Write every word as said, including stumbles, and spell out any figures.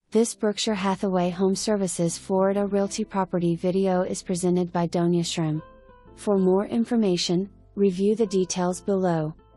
This Berkshire Hathaway HomeServices Florida Realty property video is presented by Dona Schrim. For more information, review the details below.